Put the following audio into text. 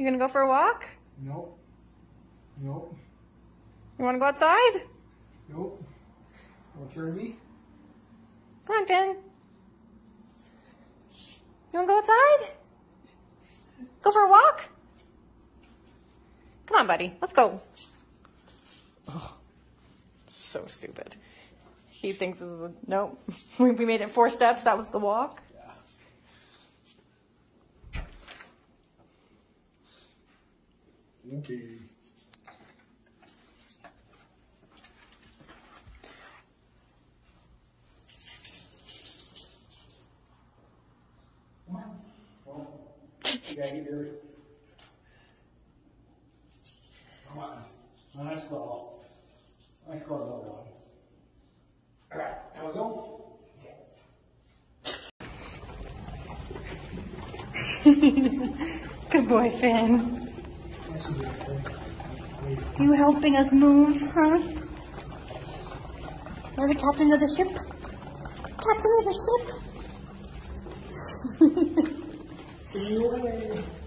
You gonna go for a walk? Nope. Nope. You wanna go outside? Nope. Want to carry me? Come on, Finn. You wanna go outside? Go for a walk? Come on, buddy. Let's go. Oh, so stupid. He thinks this is a... Nope. We made it 4 steps. That was the walk. Yeah. Okay. Come on. Well, you gotta get there. Come on. Nice call. Nice call, little one. All right, there we go. Good boy, Finn. You helping us move, huh? You're the captain of the ship? Captain of the ship? Away.